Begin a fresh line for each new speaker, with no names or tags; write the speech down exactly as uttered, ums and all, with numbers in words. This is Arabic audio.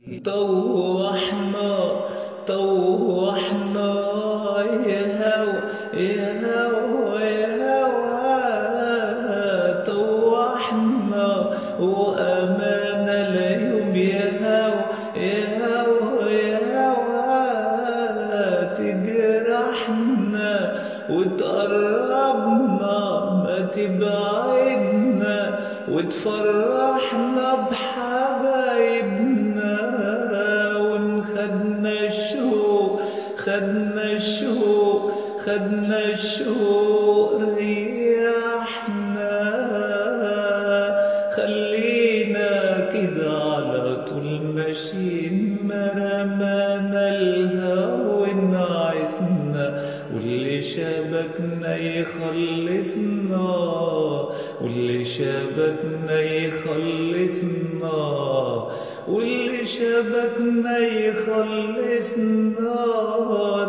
طوحنا طوحنا يا هوا يا هوا يا هوا طوحنا وأمانة اليوم يا هوا يا هوا يا هوا تجرحنا وتقربنا ما تبعدنا وتفرحنا بحبايبنا ونخدنا الشوق خدنا الشوق خدنا الشوق ريحنا خلينا كده على طول ماشيين ما رمانا الهوى نعسنا واللي شبكنا يخلصنا واللي شبكنا يخلصنا واللي شبكنا يخلصنا